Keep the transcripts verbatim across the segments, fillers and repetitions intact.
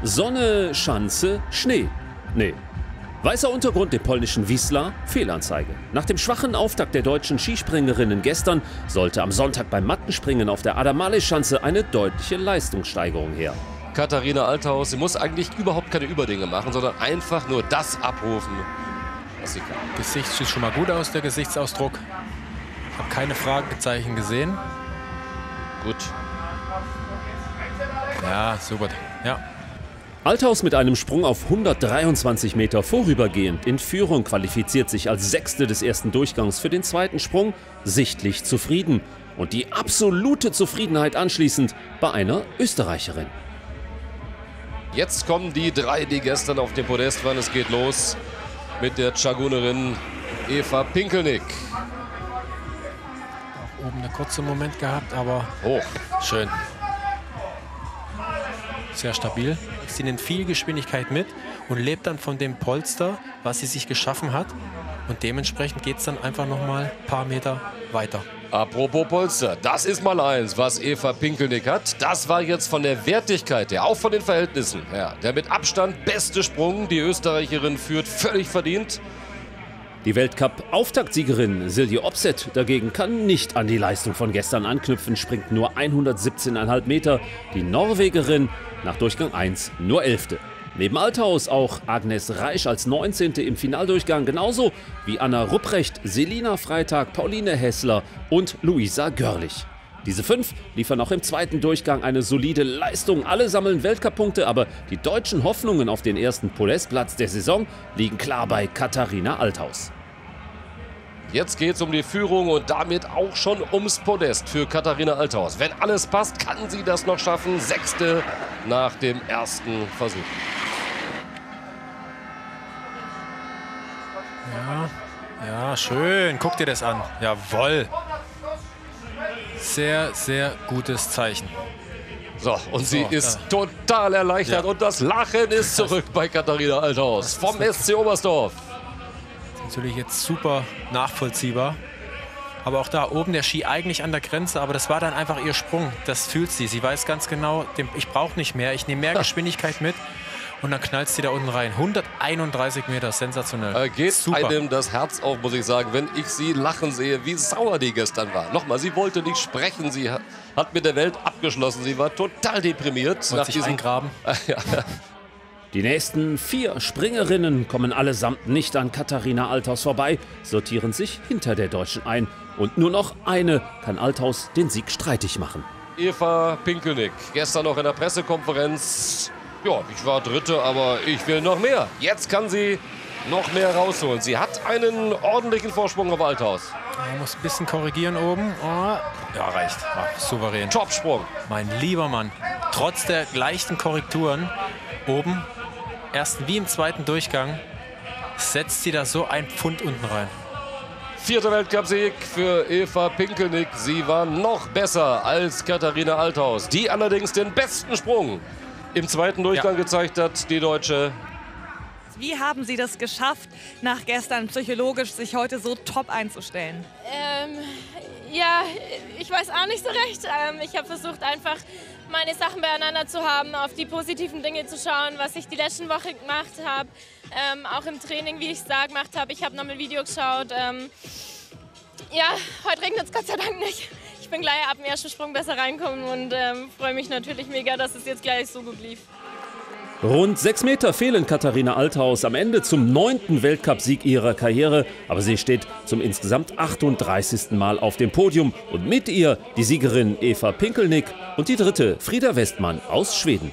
Sonne, Schanze, Schnee. Nee. Weißer Untergrund dem polnischen Wisla, Fehlanzeige. Nach dem schwachen Auftakt der deutschen Skispringerinnen gestern sollte am Sonntag beim Mattenspringen auf der Adamale-Schanze eine deutliche Leistungssteigerung her. Katharina Althaus, sie muss eigentlich überhaupt keine Überdinge machen, sondern einfach nur das abrufen, was sie kann. Gesicht sieht schon mal gut aus, der Gesichtsausdruck. Ich habe keine Fragezeichen gesehen. Gut. Ja, super. Ja. Althaus mit einem Sprung auf hundertdreiundzwanzig Meter vorübergehend in Führung qualifiziert sich als Sechste des ersten Durchgangs für den zweiten Sprung, sichtlich zufrieden. Und die absolute Zufriedenheit anschließend bei einer Österreicherin. Jetzt kommen die drei, die gestern auf dem Podest waren. Es geht los mit der Tschagunerin Eva Pinkelnick. Auch oben einen kurzen Moment gehabt, aber hoch. Schön. Sehr stabil. Sie nimmt viel Geschwindigkeit mit und lebt dann von dem Polster, was sie sich geschaffen hat. Und dementsprechend geht es dann einfach noch mal ein paar Meter weiter. Apropos Polster, das ist mal eins, was Eva Pinkelnick hat. Das war jetzt von der Wertigkeit her, auch von den Verhältnissen her, der mit Abstand beste Sprung. Die Österreicherin führt völlig verdient. Die Weltcup-Auftaktsiegerin Silje Opset dagegen kann nicht an die Leistung von gestern anknüpfen, springt nur hundertsiebzehn Komma fünf Meter. Die Norwegerin nach Durchgang eins nur Elfte. Neben Althaus auch Agnes Reisch als neunzehnte im Finaldurchgang, genauso wie Anna Rupprecht, Selina Freitag, Pauline Hessler und Luisa Görlich. Diese fünf liefern auch im zweiten Durchgang eine solide Leistung. Alle sammeln Weltcup-Punkte, aber die deutschen Hoffnungen auf den ersten Podestplatz der Saison liegen klar bei Katharina Althaus. Jetzt geht es um die Führung und damit auch schon ums Podest für Katharina Althaus. Wenn alles passt, kann sie das noch schaffen. Sechste nach dem ersten Versuch. Ja, ja, schön. Guck dir das an. Jawohl. Sehr, sehr gutes Zeichen. So, und sie so, ist ja. total erleichtert Ja. und das Lachen ist zurück bei Katharina Althaus vom S C Oberstdorf. Natürlich jetzt super nachvollziehbar. Aber auch da oben der Ski eigentlich an der Grenze, aber das war dann einfach ihr Sprung. Das fühlt sie. Sie weiß ganz genau, ich brauche nicht mehr, ich nehme mehr Geschwindigkeit mit. Und dann knallt sie da unten rein. hunderteinunddreißig Meter, sensationell. Äh, geht Super. einem das Herz auf, muss ich sagen, wenn ich sie lachen sehe, wie sauer die gestern war. Nochmal, sie wollte nicht sprechen, sie hat, hat mit der Welt abgeschlossen. Sie war total deprimiert. Wollte nach sich diesem eingraben. ja. Die nächsten vier Springerinnen kommen allesamt nicht an Katharina Althaus vorbei, sortieren sich hinter der Deutschen ein. Und nur noch eine kann Althaus den Sieg streitig machen. Eva Pinkelnick, gestern noch in der Pressekonferenz. Ja, ich war Dritte, aber ich will noch mehr. Jetzt kann sie noch mehr rausholen. Sie hat einen ordentlichen Vorsprung auf Althaus. Man muss ein bisschen korrigieren oben. Oh. Ja, reicht. Ach, souverän. Topsprung. Mein lieber Mann, trotz der leichten Korrekturen oben, ersten wie im zweiten Durchgang, setzt sie da so ein Pfund unten rein. Vierter Weltcupsieg für Eva Pinkelnick. Sie war noch besser als Katharina Althaus, die allerdings den besten Sprung im zweiten Durchgang ja. gezeigt hat, die Deutsche. Wie haben Sie das geschafft, nach gestern psychologisch sich heute so top einzustellen? Ähm, ja, ich weiß auch nicht so recht. Ähm, ich habe versucht, einfach meine Sachen beieinander zu haben, auf die positiven Dinge zu schauen, was ich die letzten Woche gemacht habe. Ähm, auch im Training, wie ich es da gemacht habe. Ich habe noch mal Video geschaut. Ähm, ja, heute regnet es Gott sei Dank nicht. Ich bin gleich ab dem ersten Sprung besser reinkommen und ähm, freue mich natürlich mega, dass es jetzt gleich so gut lief. Rund sechs Meter fehlen Katharina Althaus am Ende zum neunten Weltcupsieg ihrer Karriere. Aber sie steht zum insgesamt achtunddreißigsten Mal auf dem Podium. Und mit ihr die Siegerin Eva Pinkelnick und die dritte Frida Westmann aus Schweden.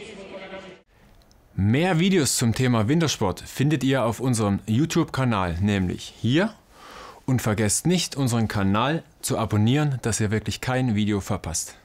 Mehr Videos zum Thema Wintersport findet ihr auf unserem YouTube-Kanal, nämlich hier. Und vergesst nicht, unseren Kanal zu abonnieren, dass ihr wirklich kein Video verpasst.